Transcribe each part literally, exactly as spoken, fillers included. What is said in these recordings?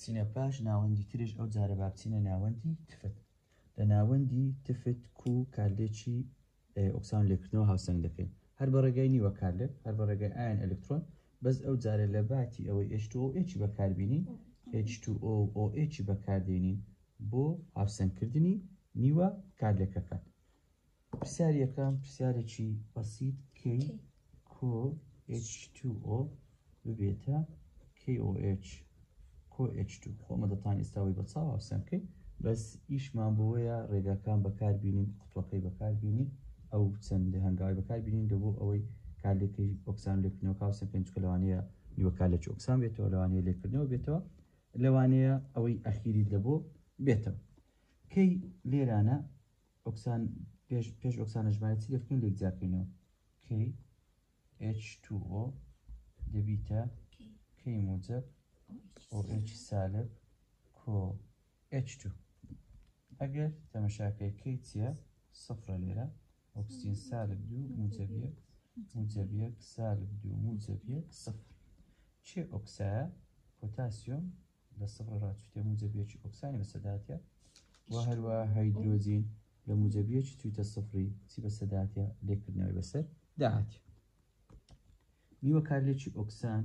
بچینە پاش ناوەندی ترش ئەو جارە با بچینە ناوەندی تفت لە ناوەندی تفت کو کارلێکی ئۆکسان لێکردنەوە هاوسەنگ دەکەین هەر بە ڕێگای نیوە کارلێک هەر بە ڕێگای ئایان ئەلکترۆن بەس ئەو جارە لە باتی ئەوەی ئێچ تو ئۆ ئێچی بەکاربیێنین ئێچ تو ئۆ ئۆ ئێچی بەکاردێنین بۆ هاوسەنگکردنی نیوە کارلێکەکان. پرسیاری یەکەم پرسیارێکی بەسیط کەی کۆ ئێچ تو ئۆ ببێتە کێ ئۆ ئێچ کۆ ئێچ تو خۆمە دەتوانین ئێستاوەی بە چاو هاوسەنگکەین بەس ئیشمان بۆیە ڕێگاکان بەکاربیێنین قوتوەکەی بەکاربیێنین ئەو چەند هەنگاوی بەکاربیێنین لە بۆ ئەوەی کارلێکی ئۆکسان لێکردنەوە هاوسەنگکەین چونکە لەوانەیە نیوە کارلێکی ئۆکسان بێتەوە لەوانەیە لێکردنەوە بێتەوە لەوانەیە ئەوەی ئەخیریت لە بۆ بێتەوە کەی لێرانە ئۆکسان پێش پێش ئۆکسانە ژمارە چی لێکردن لێک جاکەینەوە کەی ئێچ تو ئۆ دەبیتە کەی موجب ئۆ ئێچ سالب کۆ ئێچ تو ئەگەر تەمەشاکەی کەی چییە سفرە لێرە ئۆکسجین سالب دوو موجب یەک موجب یەک سالب دوو موجب یەک سفر چێ ئۆکسایە پۆتاسیۆم لە سفر ڕاچوتێ موجب یەکی ئۆکسانی بەسەداتە و هەروە هەیدرۆجین لە موجب یەکی چوویتە سفری چی بەسەداتە لێکردنەوەی بەسەر داهاتێ نیوە کارلێکی ئۆکسان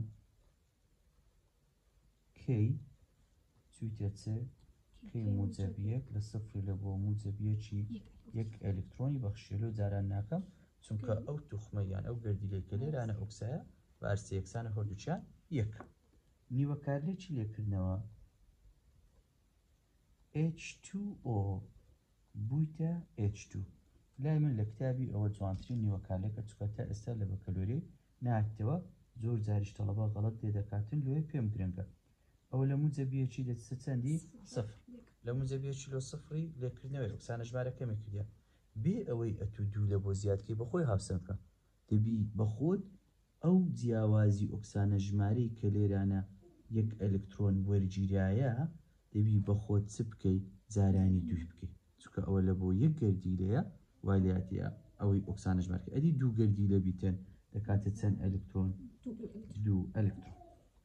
کەی چوویتە چ کەی موجب یەک لە سفری لە بۆ موجب یەکی یەک ئەلکترۆنی بەخشێلۆ جاران ناکەم چونکە ئەو توخمەیان ئەو گەردیلێکە لێرانە ئۆکسایە بە ئەرسی یەکسانە هەردووچیان یەک نیوە کارلێکی لێکردنەوە ئێچ تو ئۆ بوویتە ئێچ تو لای من لە کتابی ئەوە جوانترین نیوە کارلێکە چکە تا ئێستا لە بەکەلۆری نهاتەوە زۆر جاریش تەڵەبە غەڵەت لێ دەکاتن لێ پێم گرنگە ئەو لە موجەبیەکی دەچێتە چەندی سفر لە موجەبیەکی لۆ سفری لێکردنەوەی ئۆکسانە ژمارە کەمێک کردە بێ ئەوەی ئەتو دوو لە بۆ زیادکەی بەخۆی هاوسەنگکە دەبی بەخۆت ئەو جیاوازی ئۆکسانە ژمارەی کە لێرانە یەک ئەلکترۆن وەرگیرایە دەبی بەخۆت چ بکەی جارانی دووی بکەیت چونکە ئەوە لە بۆ یەک گەردیلەیە وای لاتیە ئەوەی ئۆکسانە ژمارکە ئەدی دوو گەردی لە بیتن دەکاتە چەند ئەلکترۆن دوو ئەلکترۆن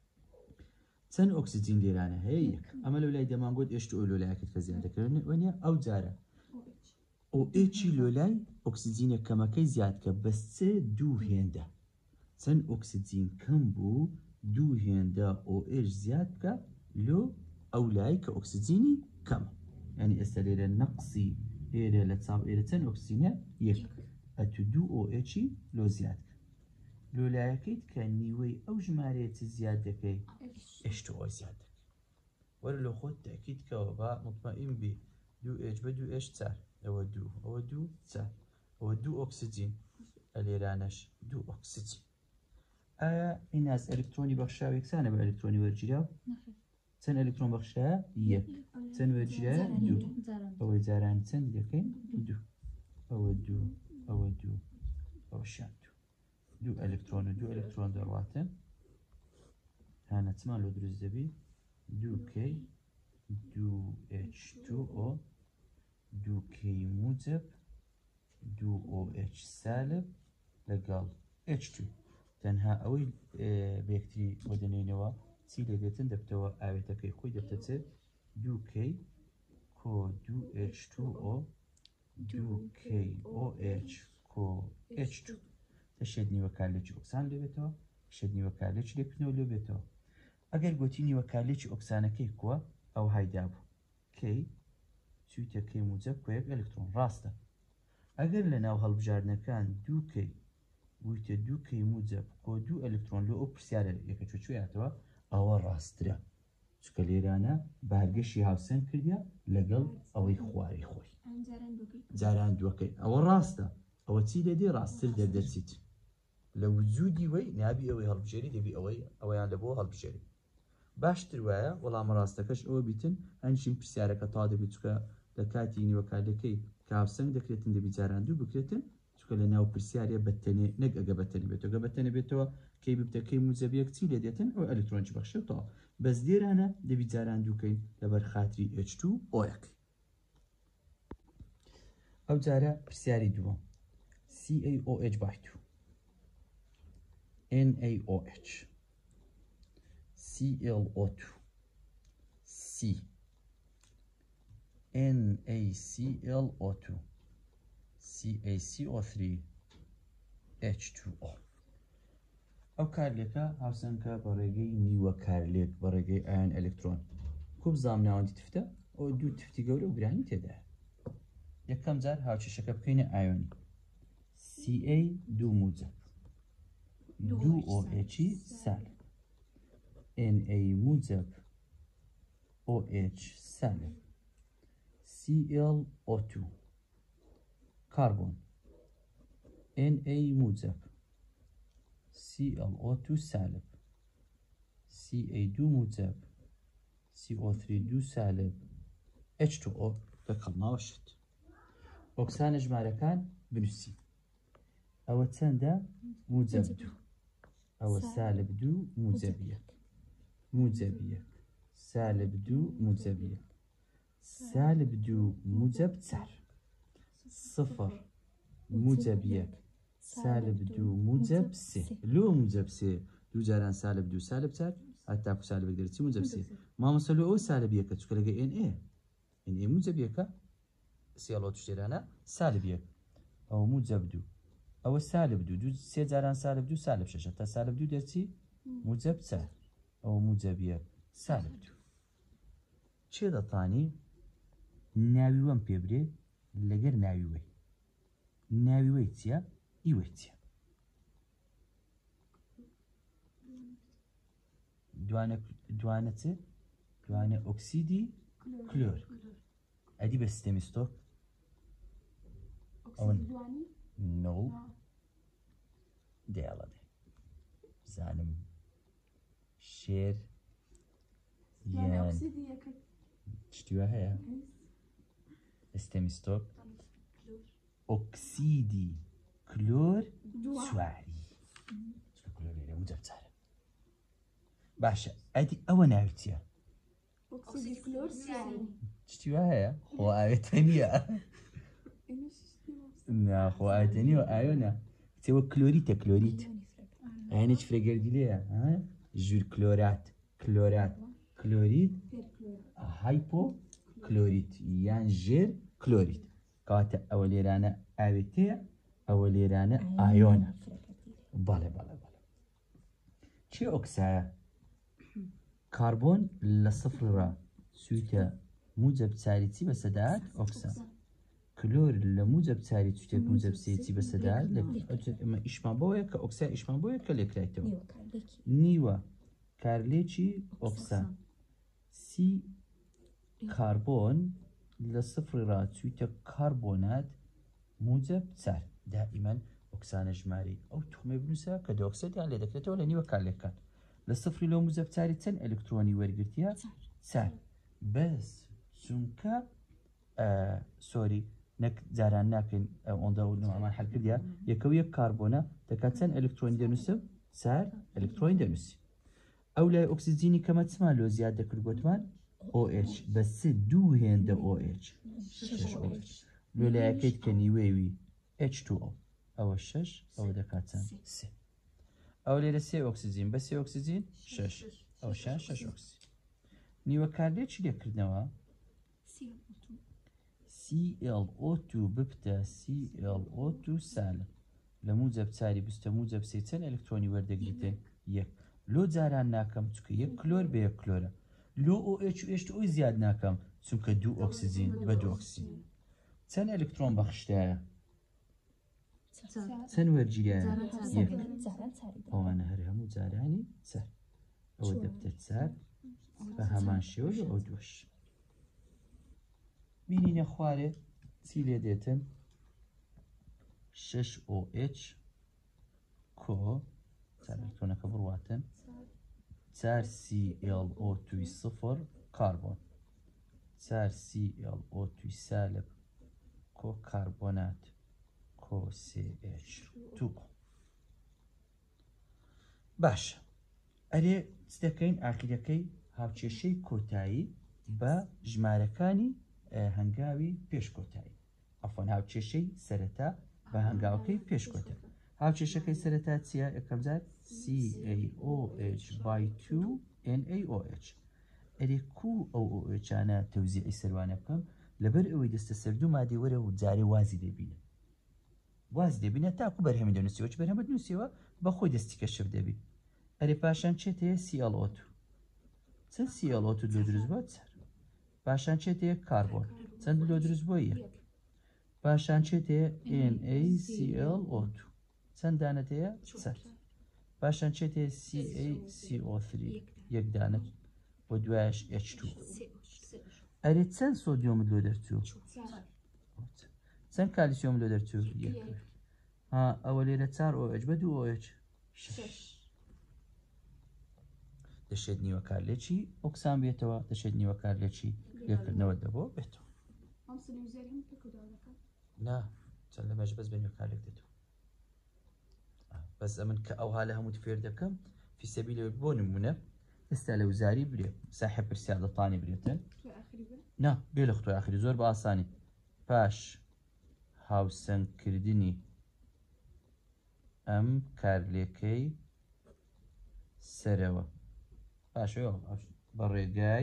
چەند ئۆکسجین لێرانە هەیە یەک ئەمە لەو لای دەمانگوت ئێشت ئۆ لۆلایەکەت کە زیادەکەن وەنیە ئەو جارە ئۆ ئێچی لۆلای ئۆکسجینە کەمەکەی زیادکە بەس چێ دوو هێندە چەند ئۆکسجین کەم بوو دوو هێندە ئۆ ئێش زیاد بکە لۆ ئەو لای کە ئۆکسجینی کەمە ینی ئێستا لێرە نەقسی ئێرە لە چاو ئێرە چەند ئۆکسجینە یەک ئەتو دوو ئۆ ئێچی لۆ زیادکە لۆلایەکەیت کە نیوەی ئەو ژمارەیەتی زیاد دەکەی ئێشت ئۆ زیاد دەکەی وەرە لە خۆت تاکید کەوە بە مطمئن بی دوو ئێچ بە دوو ئێش چار ئەوە دوو ئەوە دوو چار ئەوە دوو ئۆکسجین ئەلێرانەش دوو ئۆکسجین ئایا ئیناس ئەلکترۆنی بەخشاو یەکسانە بە ئەلکترۆنی وەرگیراو چەند ئەلکترۆن بەخشایە یەک چەند وەرگیرایە دوو ئەوەی جاران چەند دەکەین دوو ئەوە دوو ئەوە دوو ئەوەشیان دوو دوو ئەلکترۆن و دوو ئەلکترۆن دەڕواتن هانە چمان لۆ دروست دەبی دوو کەی دوو ئێچ تو ئۆ دوو کەی موجب دوو ئۆ ئێچ سالب لەگەڵ ئێچ تو تەنها ئەوەی بەیەکتری بۆ دەنێنەوە چی لێ دێتن دەبتەوە ئاوێتەکەی خۆی دەبتەچێت دوو کەی کۆ دوو ئێچ تو ئۆ دوو کەی ئۆ ئێچ کۆ ئێچ تو تەشێت نیوە کارلێکی ئۆکسان لێ بێتەوە شێت نیوە کارلێکی لێکردنەوە لێ بێتەوە ئەگەر گوتی نیوە کارلێکی ئۆکسانەکەی کووە ئەو هایدا بوو کەی چوویتە کەی موجب کۆ یەک ئەلکترۆن ڕاستە ئەگەر لە ناو هەڵبژاردنەکان دوو کەی بوویتە دوو کەی موجب کۆ دوو ئەلکترۆن لۆ ئەو پرسیارە یەکە چۆچوویاتەوە ئەوە ڕاسترە چکە لێرانە بارگەشی هاوسەنگ کردیا لەگەڵ ئەوەی خواری خۆی جاران دووەکەی ئەوە ڕاستە ئەوە چی لێدێ ڕاستتر دەردەچیت لە وجودی وەی نابی ئەوەی هەڵبژێری دەبی ئەوەی ئەوەیان لە بۆ هەڵبژێری باشتر وایە وەڵامە ڕاستەکەش ئەوە بیتن هەنشین پرسیارەکە تا دەبێت چکە لە کاتی نیوەکارلەکەی کە هاوسەنگ دەکرێتن دەبی جاران دوو بکرێتن چکە لە ناو پرسیارە بەتەنێ نەک ئەگە بەتەنێ بێتەوە گە بەتەنێ بێتەوە کەی ببتەکەی موجەبیەک چی لێ دێتن ئەو ئەلکترۆنی بەخشێتەوە بەس لێرانە دەبی جاران دووکەین لەبەر خاتری ئێچ تو ئۆیەک ئەو جارە پرسیاری دووەم سی ئەی ئۆ ئێچ بای تو ئێن ئەی ئۆ ئێچ سی ئێل ئۆ تو C NaClO2 CaCO3 H two O. ئەو کارلێکە هاوسەنگکە بە ڕێگەی نیوە کارلێک بە ڕێگەی ئایان ئەلکترۆن کوب زامناوەندی تفتە ئەو دوو تفتی گەورە و گرانی تێدایە. یەکەم جار هاوچێشەکە بکەینە ئایۆنی Ca دوو موجب دوو OH سالب Na موجب OH سالب ClO2 كربون Na موجب ClO2 سالب Ca2 موجب C O3 دو سالب H two O بەکەڵناوە شت. ئۆکسانە ژمارەکان بنووسی. ئەوە چەندە؟ موجب دوو. ئەوە سالب دوو موجب یەک. موجب یەک. سالب دوو موجب یەک. سالب دوو موجب چار. صفر موجب یەک. سالب دوو موجب سێ. لۆ موجب سێ دوو جاران سالب دوو سالب چار هەتاکو سالب دەرچی موجب سێ. مامۆستا لۆ ئەو سالب یەکە چکە لەگە Na Na موجب یەکە سیڵۆ توشتێرانە سالب یەک. ئەو موجب دوو. ئەوە سالب دوو دوو سێ جاران سالب دوو سالب شەشە تا سالب دوو دەرچی موجب چار. ئەو موجب یەک سالب دوو. چێ دەتانی ناوی وەم پێ برێ لەگەر ناوی وەی. ناوی وەی چییە؟ ئیوەی چییە؟ دوانە دوانە چ؟ دوانە ئۆکسیدی کلۆر. ئەدی بە سیستەمی ستۆک؟ نۆ دێڵە دێ بزانم شێر یان شتیوە هەیە سیستەمی ستۆک ئۆکسیدی کلۆر سواری کلۆر لێرە موجب چارە. باشە ئەدی ئەوە ناوی چییە؟ شتیوە هەیە خۆ ئاوێتە نییە ناخۆ ئاوێتە نیوە ئایۆنە کتێوە کلۆریتە کلۆریت ئاینێک فرێگەردی لێیە ژوور کلۆرات کلۆرات کلۆریت هایپۆ کلۆریت یان ژێر کلۆریت کاتە ئەوە لێرانە ئاوێتەیە ئەوە لێرانە ئایۆنە. بەڵێ بەڵێ بەڵێ چێ ئۆکسایە؟ کاربۆن لە سفرڕە سوویتە موجب چاری چی بەسەدات ئۆکسا. کلۆر لە موجب چاری چوتێک موجب سێتی بەسەدات ئەمە ئیشمان بۆیە کە ئۆکسای ئیشمان بۆیە کە لێکرایتەوە. نیوە کارلێکی ئۆکسا سی کاربۆن لە سفرڕە چوویتە کاربۆنات موجب چار. دائیمەن ئۆکسانە ژماری ئەو توخمێ بنووسە کە دۆکسیدیان لێ دەکرێتەوە لە نیوە کارلێکەکان. لە سفری لۆ موجب چاری چەند ئەلکترۆنی وەرگرتیە؟ چار. بەس چونکە سۆری نەک جاران ناکەین ئەوەندە نوعمان حەلکردیا یەکە و یەک کاربۆنە دەکات چەند ئەلکترۆنی دەنووسم؟ چار ئەلکترۆنی دەنووسی. ئەو لای ئۆکسیجینی کەمە چما لۆ زیاد دەکرد گوتمان OH بە سێ دوو هێندە OH شەش OH. لۆ لایەکەیت کە نیوێوی H two O ئەوە شەش ئەوە دەکات چەند؟ سێ. ئەو لێرە سێ ئۆکسیجین بە سێ ئۆکسیجین شەش ئەو شان شەش ئۆکسیجین. نیوە کارلێکی لێکردنەوە ClO2 ببتە ClO2 سالب لە موجب چاری بستە موجب سێ چەند ئەلکترۆنی وەردەگریتێ؟ یەک. لۆ جاران ناکەم چونکە یەک کلۆر بە یەک کلۆرە. لۆ OH و H two O زیاد ناکەم چونکە دوو ئۆکسیجین بە دوو ئۆکسیجین. چەند ئەلکترۆن بەخشتایە؟ چەند وەرگیریایە؟ یەک. ئەوانە هەر هەموو جارانی چار. ئەوە دەبتە چار بە هەمان شێوە لە ئەو دووەش. بینینە خوارێ چی لێ دێتن؟ شەش OH کۆ چار ئەلکترۆنەکە بڕواتن چار ClO2 سفر کاربۆن چار ClO2 سالب کۆ کاربۆنات کۆ سێ ئێچ دوو. باشە ئەرێ چ دەکەین ئاخیرەکەی هاوچێشەی کۆتایی بە ژمارەکانی هەنگاوی پێشکۆتایی. ئەفۆن هاوچێشەی سەرەتا بە هەنگاوەکەی پێشکۆتایی. هاوچێشەکەی سەرەتا چییە؟ یەکەم جار CaOH by two NaOH. ئەرێ کو ئەو ئۆچانە تەوزیعی سەروانە بکەم لەبەر ئەوەی دەستە سەردوو مادەی وەرە و جارێ وازی دەبینە وازی دەبینە تاکو بەرهەمی دەنووسیەوە چ بەرهەمە نووسیەوە بەخۆی دەستی کەشف دەبی ئەرێ پاشان چێت هەیە سی ئەڵ ئۆ تو چەند سی ئەڵ ئۆ تو لۆ دروست بووە چەر پاشان چێت هەیە کاربۆن چەند لۆ دروست بووە یەک پاشان چێت هەیە ئێن ئەی سی ئەڵ ئۆ تو چەند دانەت هەیە چەر پاشان چێت هەیە سی ئەی سی ئۆ تری یەک دانەت بۆ دوایش ئێچ تو ئەرێ چەند سۆدیۆمت لۆ دەرچوو چەند کالیسیۆم لۆ دەرچوو یەک ها ئەوە لێرە چار ئۆ ئەچ بە دوو ئۆ ئەچ دەشێت نیوە کارلێکی ئۆکسان بێتەوە دەشێت نیوە کارلێکی لێکردنەوە دەبۆ بێتەوە نا چەند لە مەژ بەس بە نیوە کارلێک دێتەوە بەس ئەمن کە ئەوها لە هەمووت فێر دەکەم فی سەبیل بۆ نمونە ئێستا لە وزاری برێ ساحێ پرسیار دەتوانێ برێتن نا بێ لە خۆی ئاخری زۆر بە ئاسانی پاش هاوسەنگکردنی ئەم کارلێکەی سەرەوە پاشەوە بە ڕێگای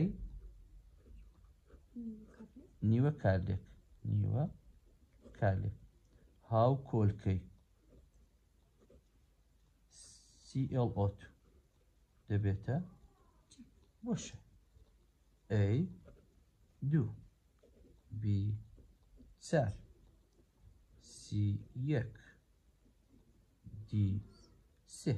نیوە کارلێک نیوە کارلێک هاو کۆلکەی سی ئەڵ ئۆ تو دەبێتە بۆشە ئەی دوو بی چار سی یەک دی سێ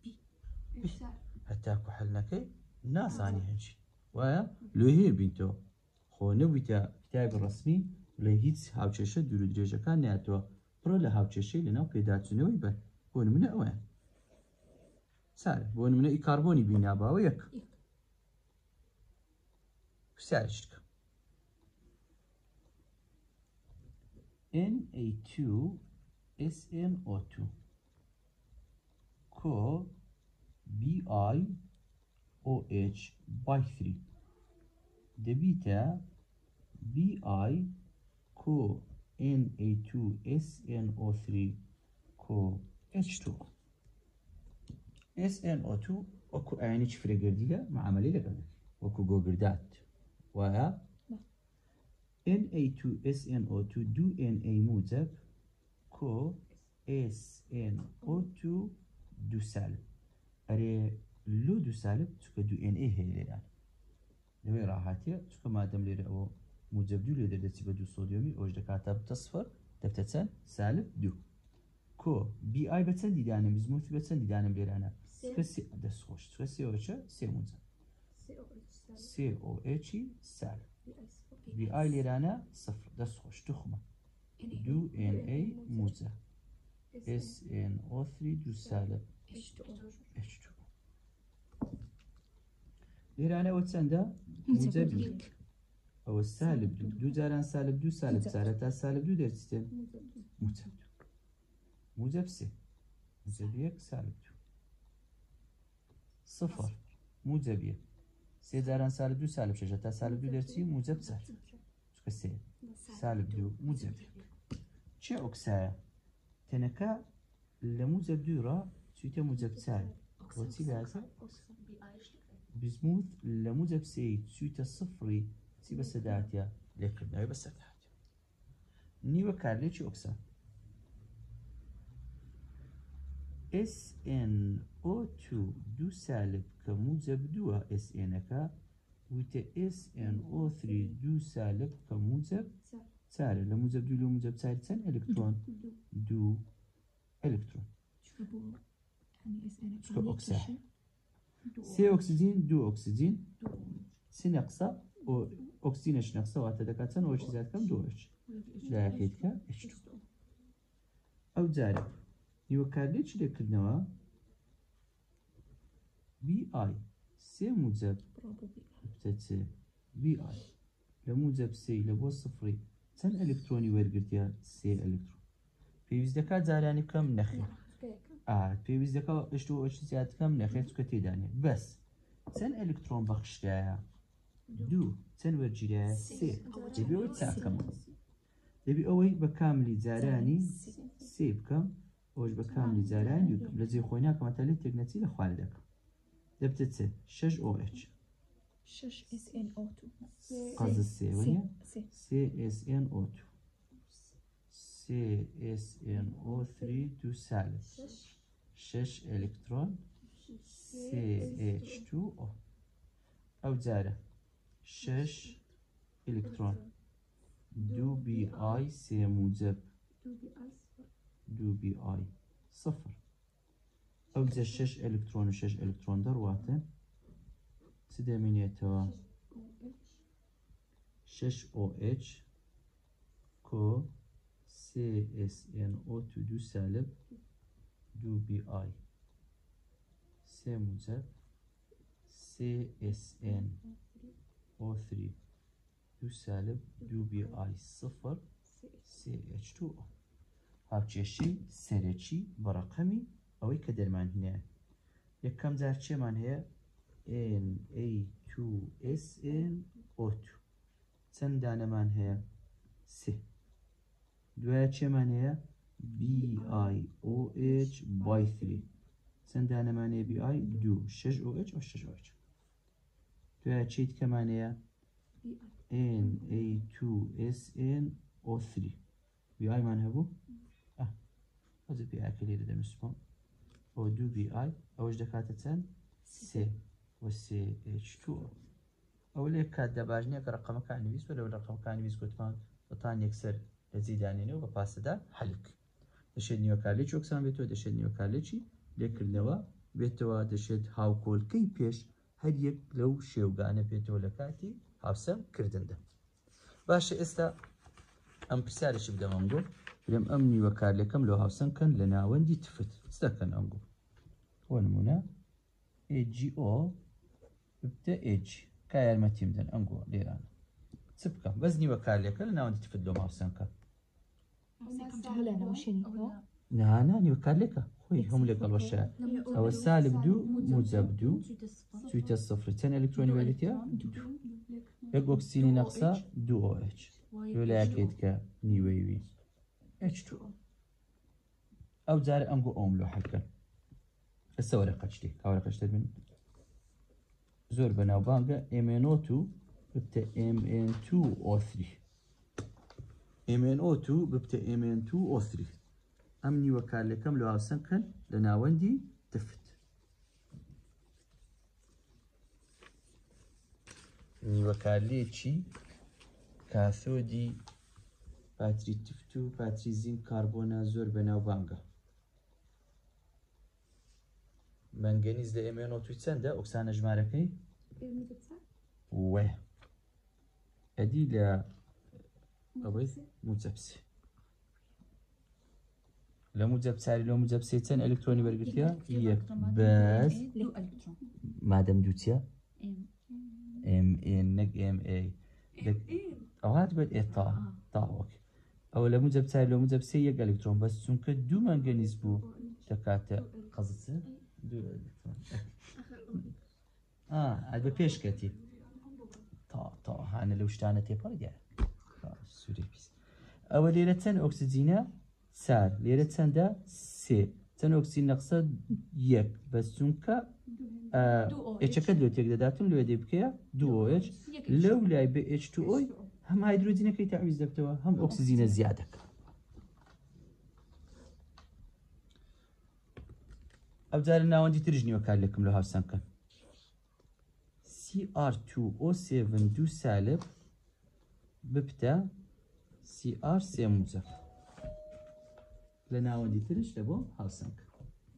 هەتاکو حەل نەکەی نازانی هەنجی وایە لێ هەیە بینتەوە خۆ نەبوویتە کتابی ڕەسمی لە هیچ هاوچێشە دوور و درێژەکان نایەتەوە پڕە لە هاوچێشەی لەناو پێداچوونەوەی بەر بۆ نمونە ئەوەیە سارە بۆ نمونە ئی کاربۆنی بیناباوە یەک پرسیارش بکەم ئێن ئەی تو ئێس ئێن ئۆ تو کۆ بی ئای ئۆ ئێچ بای تری دەبیتە بی ئای کۆ ئێن ئەی تو ئێس ئێن ئۆ تری کۆ ئێچ تو ئێس ئێن ئۆ تو وەکو ئایانی چ فرێگەردیە معاملەی لەگەڵ وەکو گۆگردات وایە ئێن ئەی تو ئێس ئێن ئۆ تو دوو ئێن ئەی موجب کۆ ئێس ئێن ئۆ تو دوو سالب ئەرێ لۆ دوو سالب چکە دوو ئێن ئەی هەیە لێران لەوێ ڕاهاتیە چکە مادەم لێرە ئەوە موجب دوو لێ دەردەچی بە دوو سۆدیۆمی ئەوش دەکاتە بتە سفر دەبتە چەند سالب دوو کۆ بی ئای بە چەندی دانم بزموتی بە چەندی دانم لێرانە دەستخۆش چکە سێ ئۆچە سێ موجب سێ ئۆ ئێچی سالب بی ئای لێرانە سفر دەستخۆش توخمە دوو ئێن ئەی موجب ئێس ئێن ئۆ تری دوو سالب ئێچ تو لێرانەوە چەندە موجب یەک ئەوە سالب دوو دوو جاران سالب دوو سالب چارە تا سالب دوو دەرچێن موجب دوو موجب سێ موجب یەک سالب دوو سفر موجب یەک سێ جاران سالب دوو سالب شەشە تا سالب دوو دەرچی موجب چار چکە سێ سالب دوو موجب یەک چێ ئۆکسایە تەنەکە لە موجب دووڕە چوویتە موجب چار بۆچی بەیازە بزموت لە موجب سێی چوویتە سفری چی بەسەداهاتیە لێکردنەوەی بەسەرداهاتیە نیوە کارلێکی ئۆکسان ئێس ئێن ئۆ تو دوو سالب کە موجب دووە ئێس ئێنەکە وتە ئێس ئێن ئۆ تری دوو سالب کە موجب چارە لە موجب دوو لە موجب چاری چەند ئەلکترۆن دوو ئەلکترۆن چکە ئۆکسا سێ ئۆکسیجین دوو ئۆکسیجین سی نەقسە ئۆکسیجینەش نەقسە واتە دەکات چەند ئۆچ زیادکەم دوو ئۆچ لایەکەیتکە ئێچ تو ئەو جارە نیوە کارلێکی لێکردنەوە بی ئای سێ موجب بتە چێ بی ئای لە موجب سێی لە بۆ سفری چەند ئەلکترۆنی وەرگرتیە سێ ئەلکترۆن پێویست دەکات جارانی بکەم نەخێر پێویست دەکات ئەشت و ئۆچ زیادکەم نەخێر چکە تێدانێ بەس چەند ئەلکترۆن بەخشدایە دوو چەند وەرگیرایە سێ دەبێ ئەوەی چاکەم دەبێ ئەوەی بە کاملی جارانی سێ بکەم ئەوش بە کاملی جارانی دوو لە جێ خۆی ناکەمەتە لێ تێک نەچی لە خوارد دەکەم دەبتە چێ شەش ئۆ ئەچ شش اس ان او تو قصد السي وين سي سي اس ان او تو سي اس ان او ثلاثة دو سالب شش الكترون سي اتش تو او او جاره شش الكترون دو بي اي سي موجب دو بي اي صفر او جا شش الكترون و شش الكترون درواتن سدامينيتوا شش او اتش كو سي اس ان او تو دو سالب دو بي اي سي موجب سي اس ان او ثلاثة دو سالب دو بي اي صفر سي اتش تو او هاوچێشی سەرەکی بەڕەقەمی ئەوەی کە دەرمان هێنایە یەکەم جار چێمان هەیە ان ای تو اس ان او تو چەند دانەمان هەیە سێ دوایە چێمان هەیە بی آی او اچ بای سێ چەند دانەمان هەیە بی آی دوو شش او اچ و شش او اچ دوایە چی دیکەمان هەیە ان ای تو اس ان او سێ بی آی مان هەبوو هذا بي آي كلير ده مسمى أو دو بي آي أوش دكاتة تن سي و سي اتش تو أو ليه كات دباجني كرقم كان نبيس ولا رقم كان نبيس قلت ما بطان يكسر يزيد يعني نو بباس ده حلك دشيد نيو كارليتش وكسان بيتو دشيد نيو كارليتشي لكن نوا بيتو دشيد هاو كول كي بيش هر يك لو شيوغانه بيتو لكاتي هاوسم كردن ده باش استا أم بسالش بدم أنقول لم أمني وكار لكم لو هاوسن كان لنا وندي تفت استكن أنقول ونمونا اي جي او ببدا ايج كاير ما تيمدن أنقول ليران تبقى بزني وكار لك لنا وندي تفت لو هاوسن كان نا نا ني وكار لك خوي هم لك الوشاء أو السالب دو موجب دو سويت الصفر تن إلكتروني واليتيا دو يقوكسيني نقصة دو او اتش ولا أكيد كنيويوي اتش تو او جاري انقو اوم لو حكا هسه ورقة شتي كورقة شتي من زور بناو بانقا ام ان او تو ببتا ام ان تو او ثلاثة ام ان او تو ببتا ام ان تو او ثلاثة امني وكال لكم لو هاوسن كان لنا وندي تفت ني وكال ليتشي كاثودي باتري تفتو باتري زين كربونا زور بناو بانجا منغنيز ده امينو تويتسن ده اكسان جماركي و ادي لا ابي مجبسي لا مجبسي لو مجبسي تن الكتروني برغتيا يك بس مادام دوتيا ام ان نك ام اي او هات قد اي طا طا اوكي او لا موجب سالب لو موجب سي يك الكترون بس چونك دو منغنيز بو تكاتا قصص دو الكترون اه هذا بيش كتي طا طا انا لو شتانه تيبا دي سوري بس او ليرتن اكسجينا سار ليرتن دا سي تن اكسجين نقصه يك بس چونك اه اتش كدلو تيك داتن لو دي بكيا دو او اتش لو لاي بي اتش تو او هم هيدروجين كي تعويض دبتوا هم اكسجين زياده ابزار الناوندي ترجني وكال لكم لو هاوسن كان سي ار تو او سبعة دو سالب ببتا سي ار سي موجب لناوندي ترج لبو هاوسن كان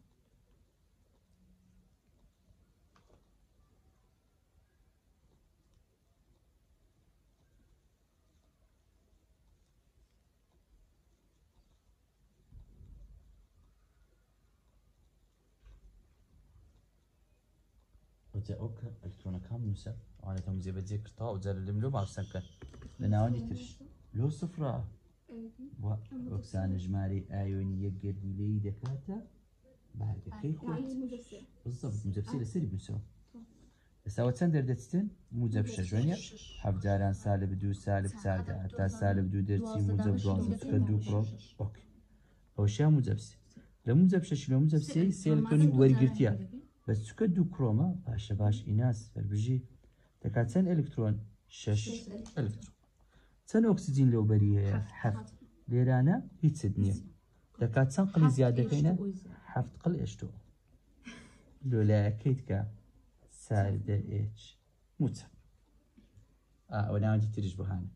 اوك الكترون كام نسا انا تم زي بدي كرتا وزال الملو مع سنكن لنا عندي ترش لو صفرة و اكسان اجمالي ايونيه قليلي دكاتا بعد كي خوت بالضبط مجبسي لسري بنسو ساوى تندر دتستن موجب شجونيا حفجاران سالب دو سالب سادة حتى سالب دو درتي موجب دوازن تكدو برو اوكي او شا موجبسي لموجب شش لو موجب سي سي الكتروني ورقرتيا بس تكدو كروما باش باش إناس فربجي دەکات چەند ئەلکترۆن شەش ئەلکترۆن چەند ئۆکسجین لەو بەریەیە هەفت لێرانە هیچت نییە دەکات چەند قڵی زیاد دەکەینە هەفت قڵ ئێچ تو ئۆ لۆلایەکەی تکە ساردە ئێچ موچەپ ئەوە ناوەندی تریش بۆهانە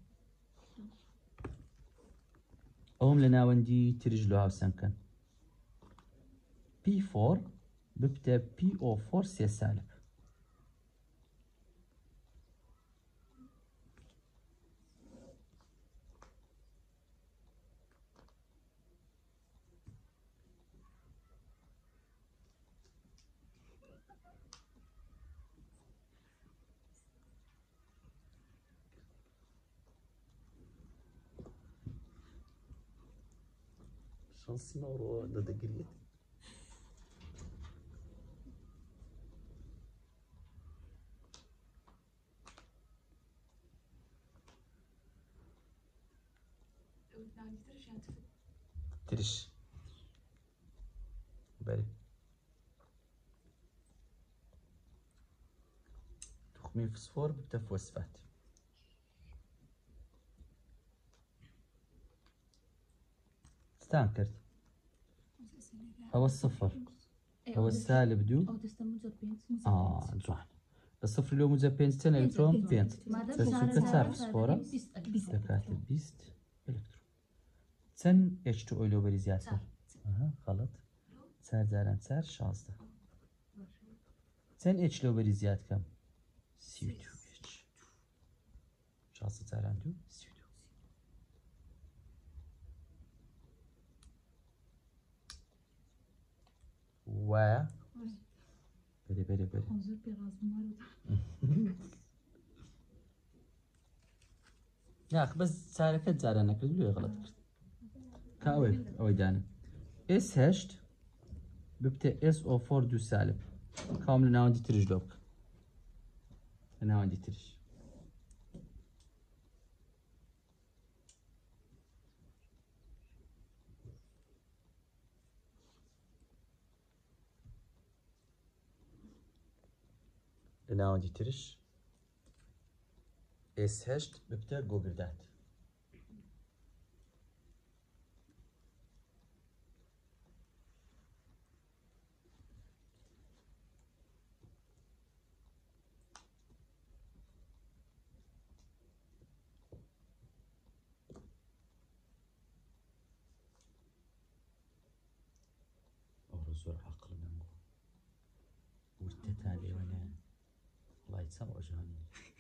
ئەوم لە ناوەندی تریش لە هاوسەنگکەن پی فۆر ببتە پی ئۆ فۆر سێ سالب شانسی ماوەڕۆ دەدەگرێت ترش بەێ توخمی فسفۆر بتە فۆسفات ستان کرد ئەوە سفر ئەوە سالب دوو جوان لە سفر لۆ موجە پێنج چەند ئەلکترۆن پێنج دەچووکە چار فسفۆرە دەکاتە بیست ئەلکترۆن چەند ئێچ تو ئۆی لەوبەری زیاتر غەڵەت چار جاران چار شازدە چەند ئێچ لەوبەری زیاد کەم سی و دوو ئێچ شازدە جاران دوو سی و دوو وایە بەێ بەێ بەێ ناخ بەس چارەکەت جاران نەکرد لێ غەڵەت کرد کاوێ ئەوەی دانم ئێس هەشت ببتە ئێس ئۆ فۆر دوو سالب کام لە ناوەندی تریش لۆ بکە لە ناوەندی تریش لە ناوەندی تریش ئێس هەشت ببتە گۆگردات ئەوڕۆ زۆر عەقڵ نەمبوو ورتە تا لێوەنە وڵای چەم ئۆژانی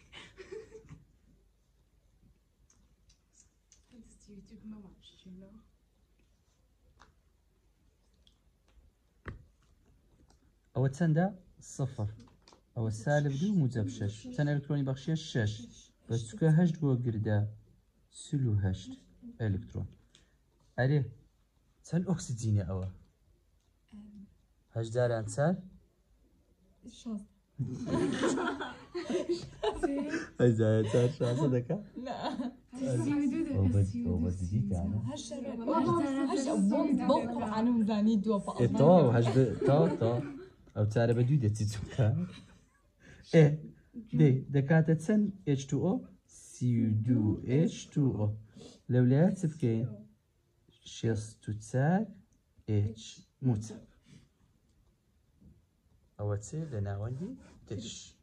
ئەوە چەندە سفر ئەوە سالب دوو موجەب شەش چەند ئەلکترۆنی بەخشیە شەش بەچووکە هەشت بۆ گردە سل و هەشت ئەلکترۆن ئەرێ چەند ئۆکسجینە ئەوە هەشت جاران چار هەشت جاران چار شازدە دەکا ئەو چارە بە دوی دەچی چووکە ئێ دێ دەکاتە چەند ئێچ تو ئۆ سی و دوو ئێچ تو ئۆ لەولایە چ بکەین شێست و چار ئێچ موچەپ ئەوە چێ لە ناوەندی تریش